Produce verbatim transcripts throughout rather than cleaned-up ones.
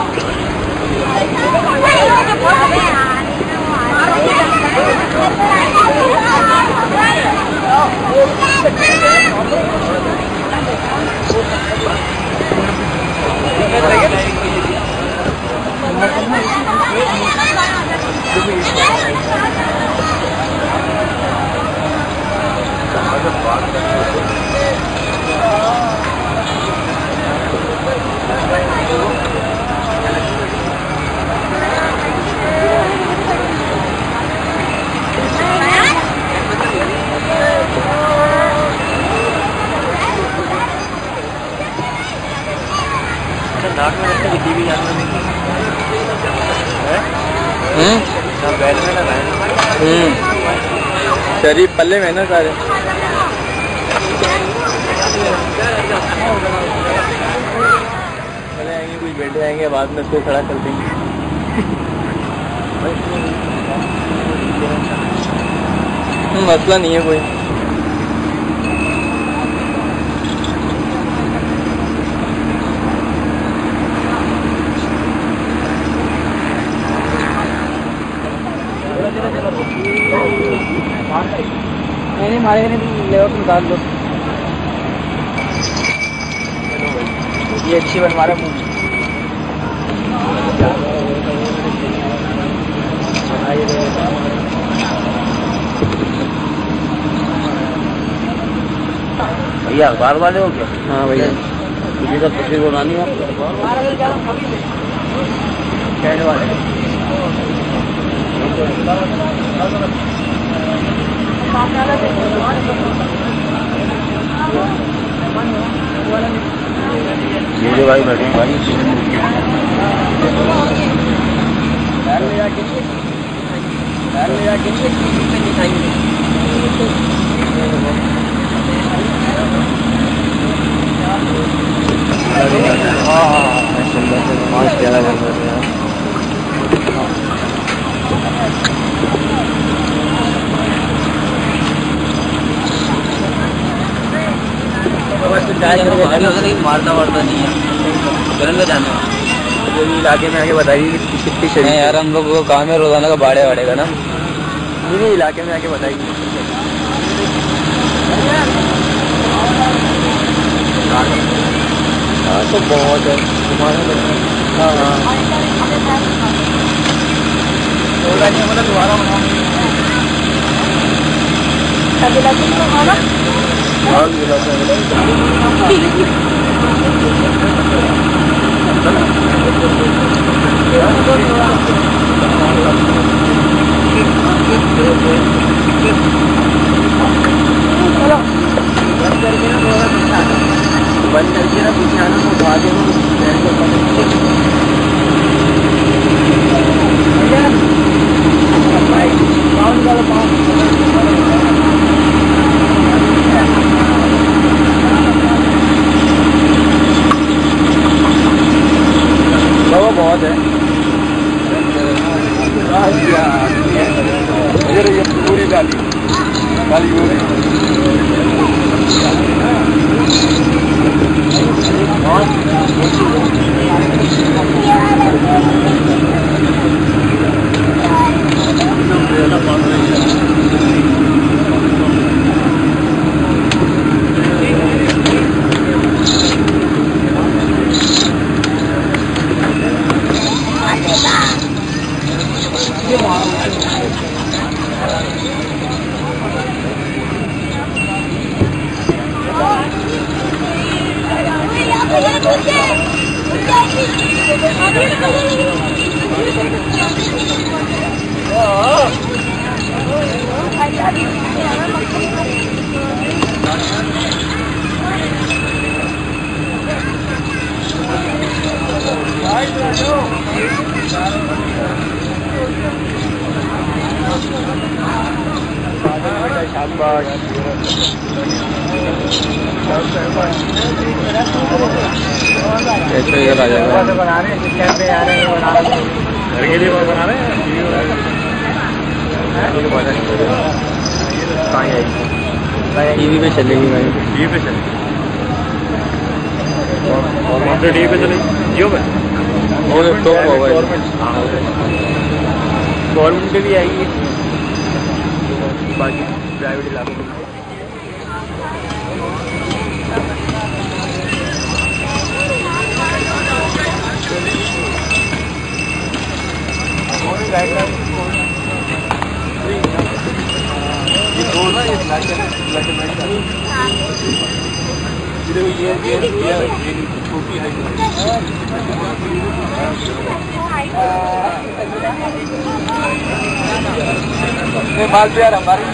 नाक में रखने की टीवी जानवर नहीं है। हम्म बैल में लगा है। हम्म शरीफ पल्ले में ना सारे। चले आएंगे कुछ बैठे आएंगे बाद में फिर खड़ा कर देंगे। मसला नहीं है कोई। नहीं मारे नहीं ले तुम डाल लो। ये अच्छी बनवा रहा मुँह भैया अखबार वाले हो क्या? हाँ भैया मुझे तो तस्वीर बनानी है आपको। ये जो भाई बैठे भाई ले जाके ले जाके दिखाएंगे। हाँ हाँ पाँच ग्यारह बजे मारता वारता नहीं है गरम का जाना इलाके में आके बताइए कितनी शरीर यार हम लोग को काम है रोजाना का बाड़े वाड़े का ना। नहीं इलाके में आके बताइए। हाँ तो बहुत है तुम्हारा। हाँ हाँ दोबारा बंद करके ना पीछे आना उठा दे बहुत है पूरी डाली डाली हो रही शाबाश कैसे इधर आ जाएगा बना रहे हैं पे आ रहे हैं बना रहे हैं घर के लिए बना रहे हैं कहाँ आएगी टीवी पे चलेगी भाई टीवी पे चलेगी और कौन से टीवी पे चलेगी जियो पे तो गवर्नमेंट भी आएगी बाकी प्राइवेट इलाकों में। ये रोड ना ये ब्लैक ब्लैक एंड व्हाइट ये ये ये छोटी है ये माल पे यार हमारी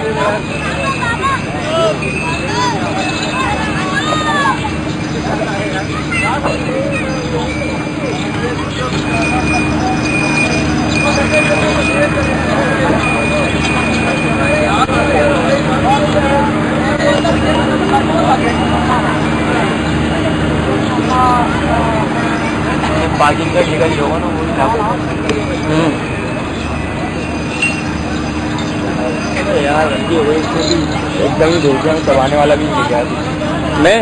पार्किंग का जगह ही होगा ना वो यार रंगी हो गई इसमें भी एकदम ही धोखे में करवाने वाला भी नहीं गया मैं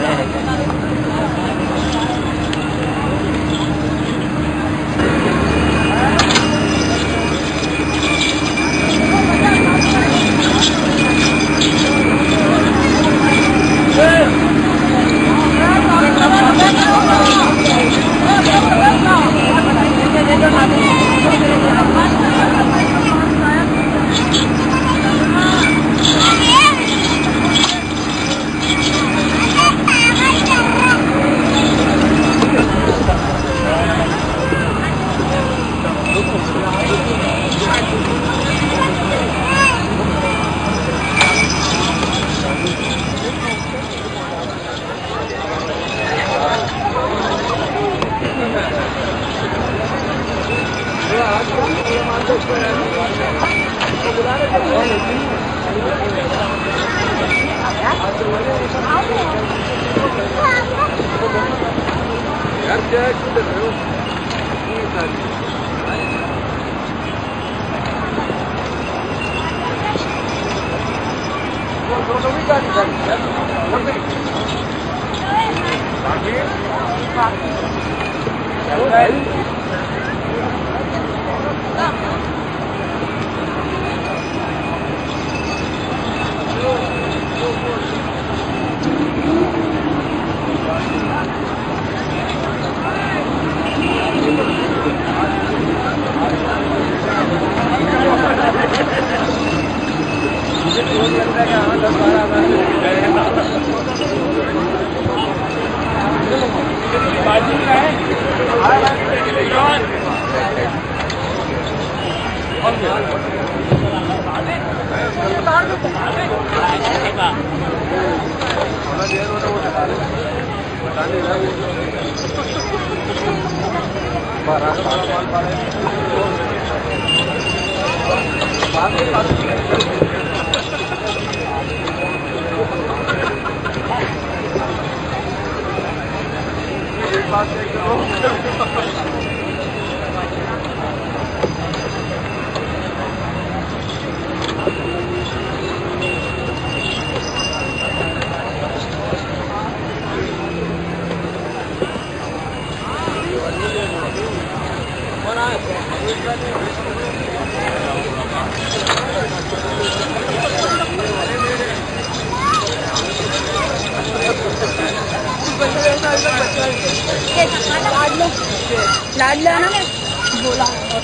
लाड लो ना बोला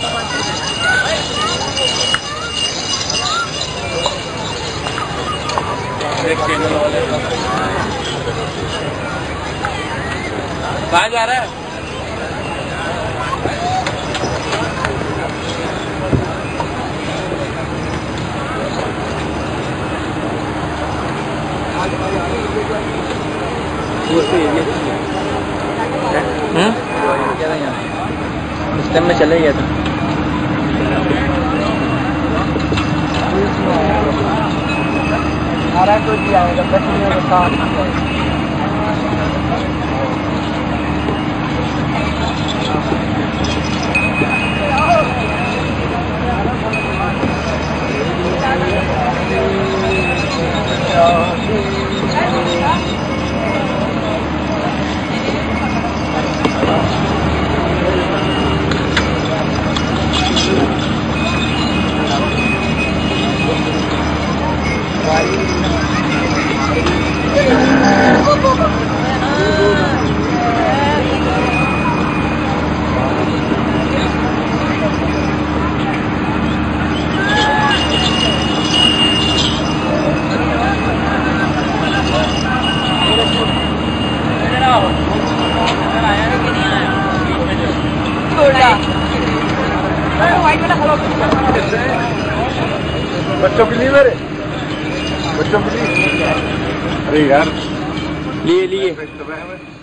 कहाँ जा रहा है? इस टाइम में चले गया था। बच्चों के लिए मेरे बच्चों के लिए। अरे यार लिए लिए